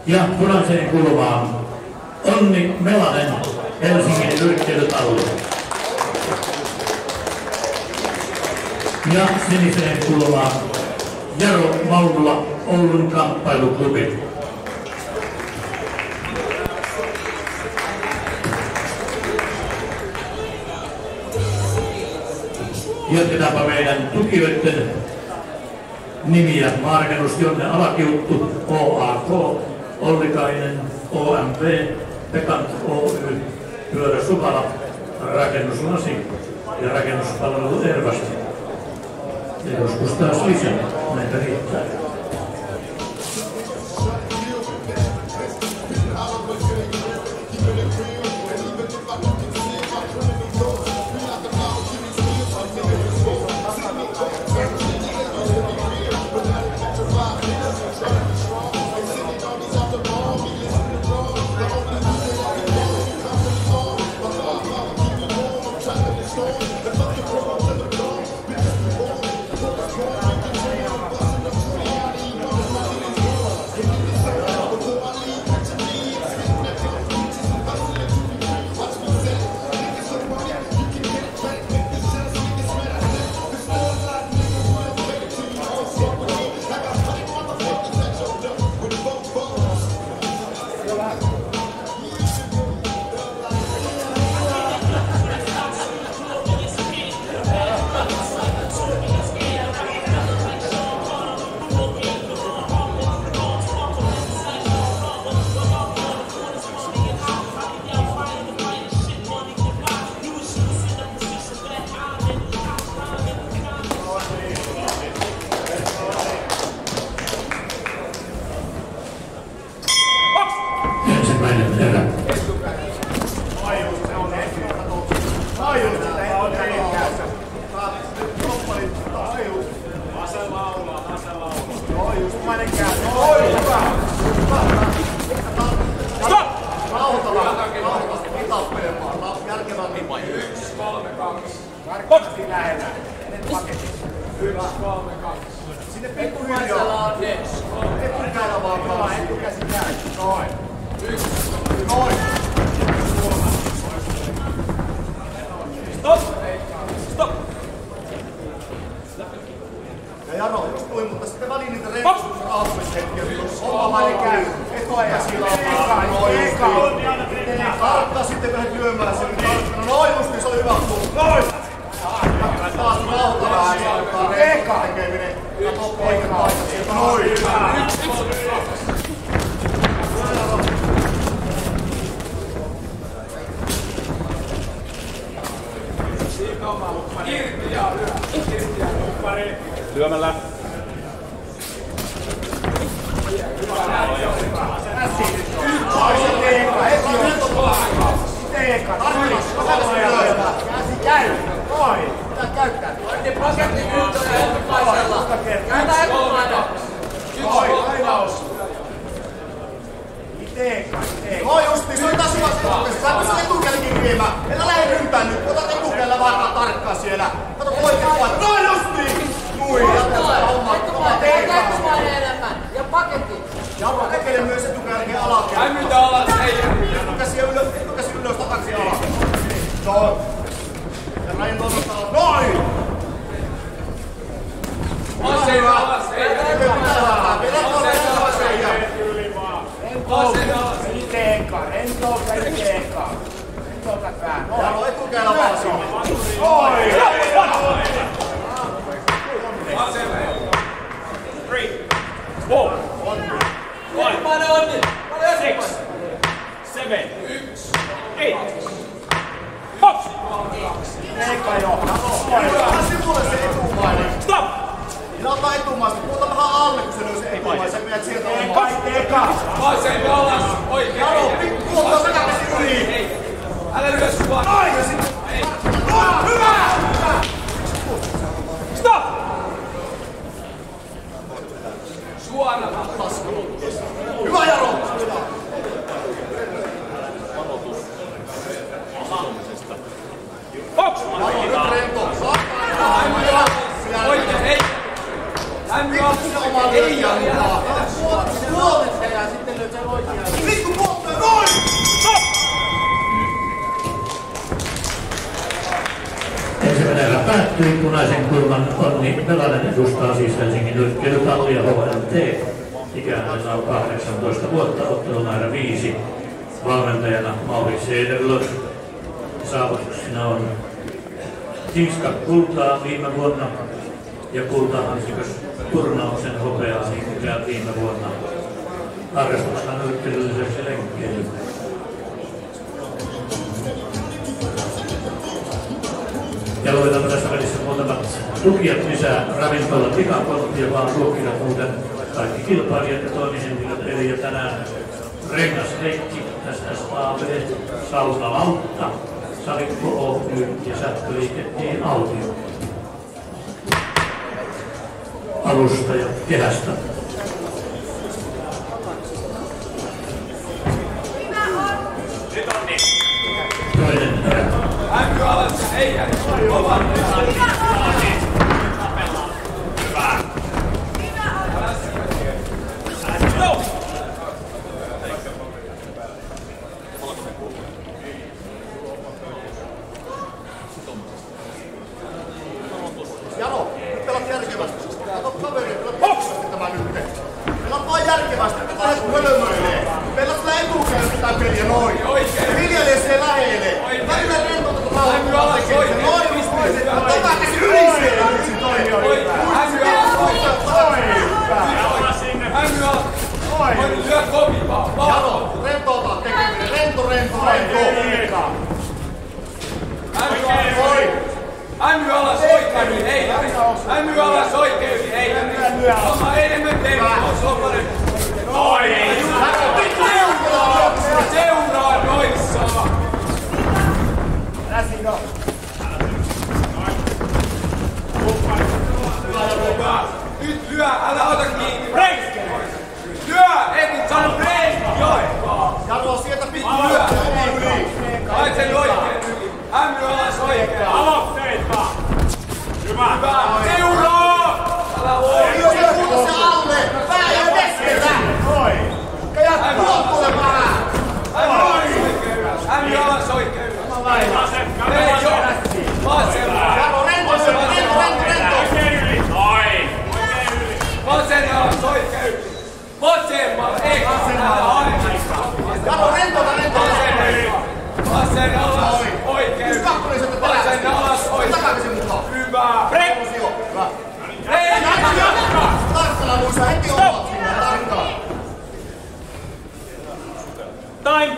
Ja punaiseen kulmaan Onni Melanen Helsingin nyrkkeilytalli. Ja siniseen kulmaan Jaro Maunula Oulun kamppailuklubi. Jatketaanpa meidän tukijoiden nimiä. Maarakennus Jonne Alakiuttu, OAK, Ollikainen, OMP, Pekant Oy, Pyörä Sukala, Rakennus Lasi ja Rakennuspalvelu Ervasti. Ja joskus taas lisää, näitä riittää. Lyömällä. No justi, se oli taas hyvä se. Sä pystyt etukälikin viemään. Älä lähde rympään nyt. Otat etukällä vaan tarkkaan siellä. Kato oikein paikka. No justi! Nui, jatkaa hommaa. Etumainen enemmän. Ja paketti. Jarro tekee myös etukälikin alakertaa. Ai mitä alas? Ei. Etukäsi ylös takaisin alas. No. Ja Rain nostaa. Noin! Vasen alas. Ei. Rentouta vähän. Jarro etukällä vaan sinne. Oi! Vaselle. 3, 4, 1, 6, 7, 1, 8. Box! Eikä joo. Ota sivulle se etumainen. Stop! Minä otan etumaista. Puhuta vähän alle, kun se löy se etumainen. Sä menet sieltä olemaan. Eka! Vasen alas. Oikein. Jaro, pikku ottaa takaisin yli. Älä lyö sua. Noin! Hyvä! Stop! Suorana. Hyvä Jaro! Box! Jaro, nyt rento. Oikein, ei. Lämmin Pikkusen omaa lyöntiä mukaan. Puolet ja sitten lyöt sen oikein. erä päättyi punaisen kulman Onni Melanen edustaa siis Helsingin nyrkkeilytallia HLT. Ikä hänellä on 18 vuotta, ottelumäärä 5. Valmentajana Mauri Sederlöf. Saavutuksina on Kingska kultaa viime vuonna ja kultahansikas turnauksen hopeaa sekä viime vuonna. Harrastuksena nyrkkeilyn lisäksi lenkkeily. Ja luetamme tässä välissä muutamat tukijat lisää. Ravintola Pikakortti, vaan ruokkivat muuten kaikki kilpailijat ja toimihenkilöt. Eli jo tänään Rengas Heikki, SSAB, Sauna Lautta, Salikko Oy ja Sähköliikettiin Autio. Alustaja Kehästä. Toinen erä. Hämmy alas, ei jää. Kova. Hyvä. No! Jano, nyt pelaat järkevästi. Kato kaveri, pelaat järkevästi tämä nyt. Pelaat vaan järkevästi, että lähes hölmöilee. Pelaat sillä etukäteen pitää peliä noin. Hiljalleen se läheilee. Välillä rentouta tuota rauhaa tekemään. Noin, mistä voisit. Tota käsi ylisee. Hämmy alas. Noin. Lyö kovi vaan. Jano, rentouta tekeminen. Rento. Hämmy alas oikein, ei. Hämmy alas oikein, ei. Oma enemmän teemme, se on parempi. Noin. Seuraa noissa. Nyt lyö, älä ota kiinni. Lyö, et sano break, joo. Jano, sieltä pitää Lyö. Haet sen oikein yli. Hämmy alas oikein. Aloitteita! Hyvä! Seuraa! Älä voi! Jos ei kuulu se alle, pää jää keskellä! Hämmy alas oikein! Ei joo! Vasemman! Jano, rento! Vasen alas oikein! Vasemman! Ei vasemman! Jano, rentota! Vasen alas oikein! Yksi kakkonen sieltä perässä! Vasen alas oikein! Takaisin mukaan! Hyvä! Hyvä! Ei! Tarkkala muissa heti omat sinne, tarkkaan! Time!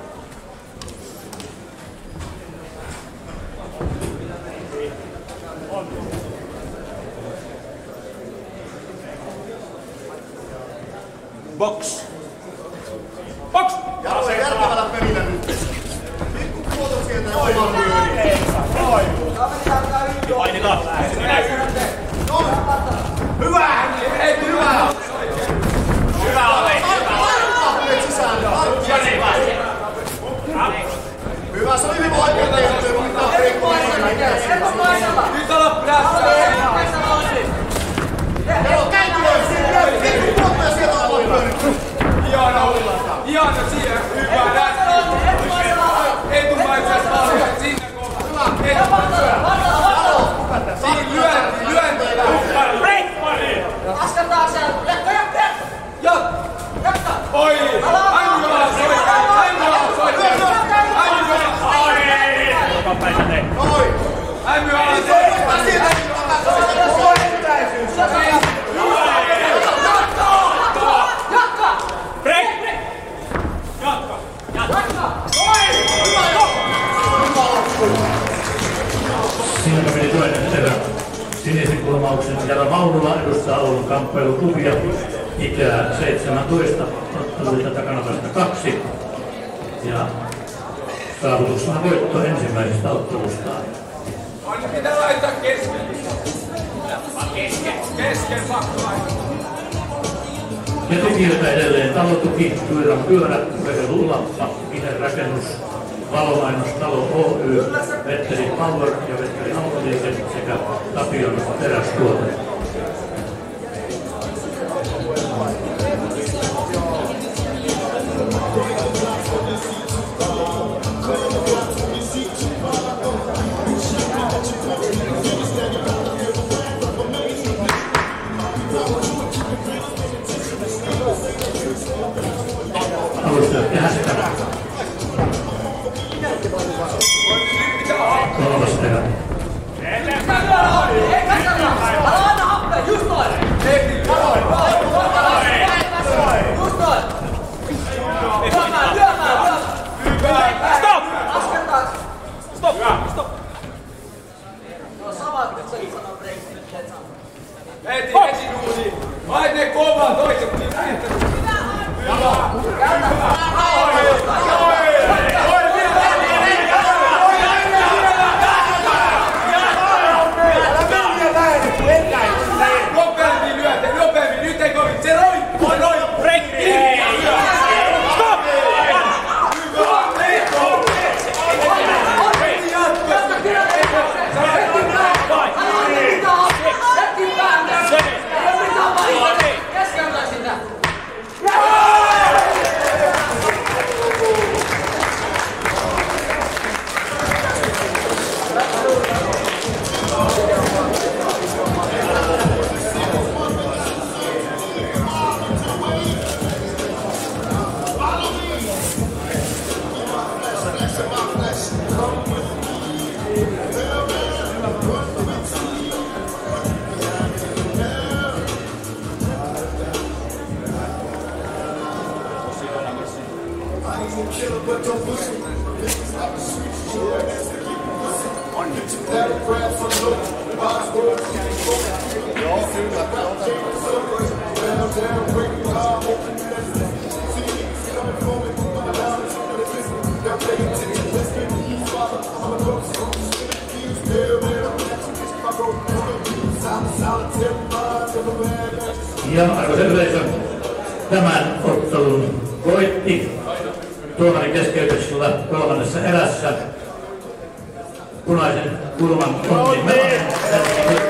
Box! Box! Jano, järkevällä pelillä nyt! Pikku tuota sieltä ja oman lyöni! Painitaan! Hyvä! Hyvä! Hyvä oli! Tarkkaan sisään! Hyvä, se oli hyvin oikein tehty, mutta Nyt ala prässää! Jano, käykylöön! Pikku tuota ja sieltä oman lyöni! Ihana siihen! Hyvä! Etumaisesta paljon! Sinne kohtaan! Lyönteillä! Breakpari! Askel taakse! Jatka! Oi! Hämmy alas oikein! Jokapäisä tee. Hämmy alas oikein! Break! Jatka! Siinä meni toinen erä. Sinisen kulmauksen Jaro Maunula edustaa Oulun kamppailuklubia. Ikää 17, otteluita takanapäästä 2. Ja saavutuksena voitto ensimmäisestä ottelustaan. On pitää laittaa kesken. Kesken pakko laittaa. Ja tekijöitä edelleen talotuki, Tuiran pyörä, Urheilulappa, Viherrakennus, Valomainos, Talo Oy, Vetteri Power ja Vetteri Autoliike sekä Tapion terästuote. Heti duuni. Vai ne kovaa oikein. Nopeammin lyötte, nopeammin. Nyt ei kovin. Se roi. Brekki! Stop! Ja arvoisa yleisö, tämän ottelun voitti tuomarin keskeytyksellä kolmannessa erässä punaisen kulman Onni Melonen.